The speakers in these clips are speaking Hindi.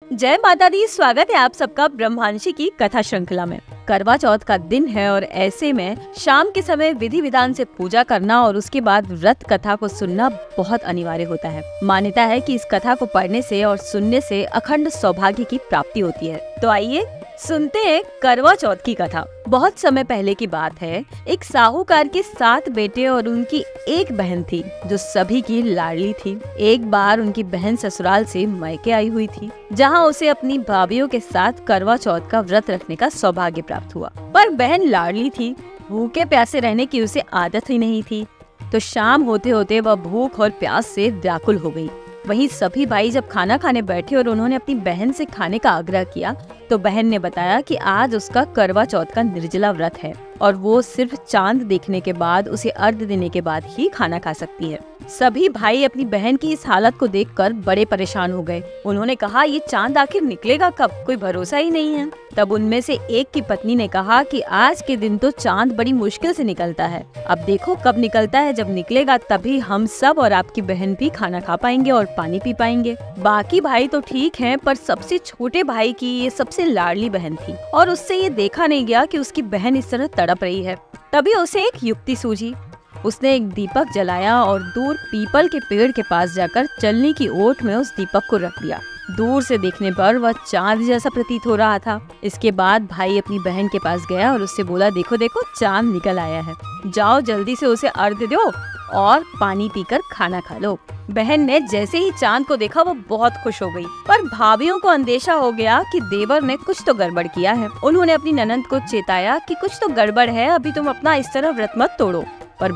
जय माता दी। स्वागत है आप सबका ब्रह्मांशी की कथा श्रृंखला में। करवा चौथ का दिन है और ऐसे में शाम के समय विधि विधान से पूजा करना और उसके बाद व्रत कथा को सुनना बहुत अनिवार्य होता है। मान्यता है कि इस कथा को पढ़ने से और सुनने से अखंड सौभाग्य की प्राप्ति होती है। तो आइए सुनते हैं करवा चौथ की कथा। बहुत समय पहले की बात है। एक साहूकार के 7 बेटे और उनकी एक बहन थी जो सभी की लाडली थी। एक बार उनकी बहन ससुराल से मायके आई हुई थी, जहां उसे अपनी भाभीयों के साथ करवा चौथ का व्रत रखने का सौभाग्य प्राप्त हुआ। पर बहन लाडली थी, भूखे प्यासे रहने की उसे आदत ही नहीं थी। तो शाम होते होते वह भूख और प्यास से व्याकुल हो गई। वहीं सभी भाई जब खाना खाने बैठे और उन्होंने अपनी बहन से खाने का आग्रह किया तो बहन ने बताया कि आज उसका करवा चौथ का निर्जला व्रत है और वो सिर्फ चांद देखने के बाद, उसे अर्घ देने के बाद ही खाना खा सकती है। सभी भाई अपनी बहन की इस हालत को देखकर बड़े परेशान हो गए। उन्होंने कहा, ये चांद आखिर निकलेगा कब, कोई भरोसा ही नहीं है। तब उनमें से एक की पत्नी ने कहा कि आज के दिन तो चांद बड़ी मुश्किल से निकलता है। अब देखो कब निकलता है, जब निकलेगा तभी हम सब और आपकी बहन भी खाना खा पाएंगे और पानी पी पाएंगे। बाकी भाई तो ठीक हैं, पर सबसे छोटे भाई की ये सबसे लाडली बहन थी और उससे ये देखा नहीं गया कि उसकी बहन इस तरह तड़प रही है। तभी उसे एक युक्ति सूझी। उसने एक दीपक जलाया और दूर पीपल के पेड़ के पास जाकर चलनी की ओट में उस दीपक को रख दिया। दूर से देखने पर वह चांद जैसा प्रतीत हो रहा था। इसके बाद भाई अपनी बहन के पास गया और उससे बोला, देखो देखो चांद निकल आया है, जाओ जल्दी से उसे अर्घ दो और पानी पीकर खाना खा लो। बहन ने जैसे ही चांद को देखा वो बहुत खुश हो गई, पर भाभीयों को अंदेशा हो गया कि देवर ने कुछ तो गड़बड़ किया है। उन्होंने अपनी ननंद को चेताया कि कुछ तो गड़बड़ है, अभी तुम अपना इस तरह व्रत मत तोड़ो। पर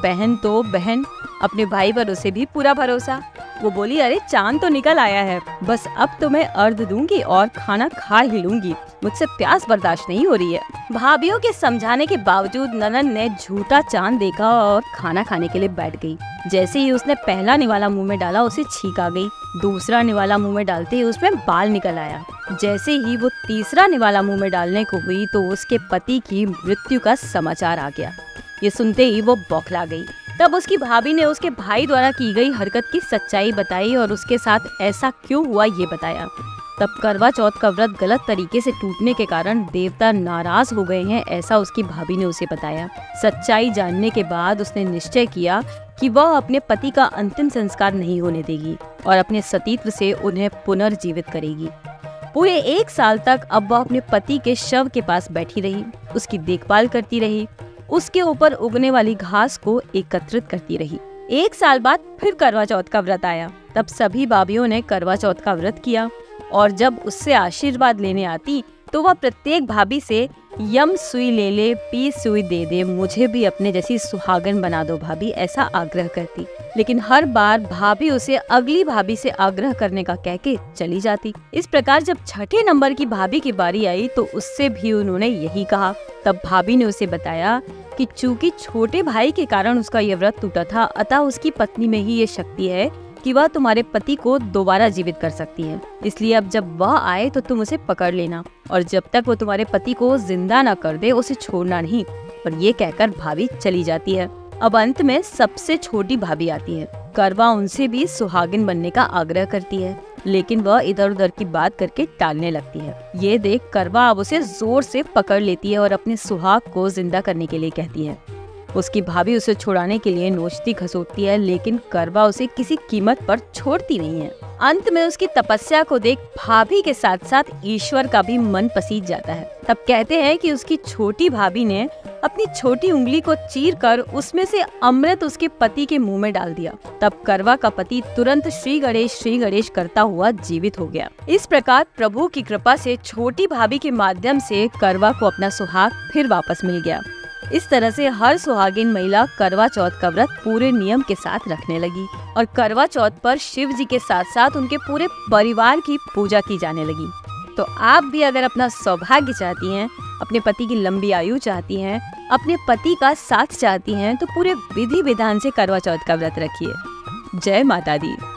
बहन अपने भाई पर उसे भी पूरा भरोसा। वो बोली, अरे चांद तो निकल आया है, बस अब तो मैं अर्घ दूंगी और खाना खा ही लूंगी, मुझसे प्यास बर्दाश्त नहीं हो रही है। भाभीयों के समझाने के बावजूद ननंद ने झूठा चांद देखा और खाना खाने के लिए बैठ गई। जैसे ही उसने पहला निवाला मुंह में डाला उसे छींक आ गई। दूसरा निवाला मुंह में डालते ही उसमें बाल निकल आया। जैसे ही वो तीसरा निवाला मुंह में डालने को हुई तो उसके पति की मृत्यु का समाचार आ गया। ये सुनते ही वो बौखला गई। तब उसकी भाभी ने उसके भाई द्वारा की गई हरकत की सच्चाई बताई और उसके साथ ऐसा क्यों हुआ ये बताया। तब करवा चौथ का व्रत गलत तरीके से टूटने के कारण देवता नाराज हो गए हैं, ऐसा उसकी भाभी ने उसे बताया। सच्चाई जानने के बाद उसने निश्चय किया कि वह अपने पति का अंतिम संस्कार नहीं होने देगी और अपने सतीत्व से उन्हें पुनर्जीवित करेगी। पूरे 1 साल तक अब वह अपने पति के शव के पास बैठी रही, उसकी देखभाल करती रही, उसके ऊपर उगने वाली घास को एकत्रित करती रही। 1 साल बाद फिर करवा चौथ का व्रत आया। तब सभी भाभीयों ने करवा चौथ का व्रत किया और जब उससे आशीर्वाद लेने आती तो वह प्रत्येक भाभी से यम सुई ले ले, पी सुई दे दे, मुझे भी अपने जैसी सुहागन बना दो भाभी, ऐसा आग्रह करती। लेकिन हर बार भाभी उसे अगली भाभी से आग्रह करने का कह के चली जाती। इस प्रकार जब छठे नंबर की भाभी की बारी आई तो उससे भी उन्होंने यही कहा। तब भाभी ने उसे बताया कि चूंकि छोटे भाई के कारण उसका ये व्रत टूटा था, अतः उसकी पत्नी में ही ये शक्ति है कि वह तुम्हारे पति को दोबारा जीवित कर सकती है। इसलिए अब जब वह आए तो तुम उसे पकड़ लेना और जब तक वो तुम्हारे पति को जिंदा न कर दे उसे छोड़ना नहीं। पर ये कहकर भाभी चली जाती है। अब अंत में सबसे छोटी भाभी आती है। करवा उनसे भी सुहागिन बनने का आग्रह करती है, लेकिन वह इधर उधर की बात करके टालने लगती है। ये देख करवा अब उसे जोर से पकड़ लेती है और अपने सुहाग को जिंदा करने के लिए कहती है। उसकी भाभी उसे छुड़ाने के लिए नोचती खसोटती है, लेकिन करवा उसे किसी कीमत पर छोड़ती नहीं है। अंत में उसकी तपस्या को देख भाभी के साथ साथ ईश्वर का भी मन पसीज जाता है। तब कहते हैं कि उसकी छोटी भाभी ने अपनी छोटी उंगली को चीर कर उसमें से अमृत उसके पति के मुंह में डाल दिया। तब करवा का पति तुरंत श्री गणेश करता हुआ जीवित हो गया। इस प्रकार प्रभु की कृपा से छोटी भाभी के माध्यम से करवा को अपना सुहाग फिर वापस मिल गया। इस तरह से हर सुहागिन महिला करवा चौथ का व्रत पूरे नियम के साथ रखने लगी और करवा चौथ पर शिव जी के साथ साथ उनके पूरे परिवार की पूजा की जाने लगी। तो आप भी अगर अपना सौभाग्य चाहती हैं, अपने पति की लंबी आयु चाहती हैं, अपने पति का साथ चाहती हैं, तो पूरे विधि विधान से करवा चौथ का व्रत रखिए। जय माता दी।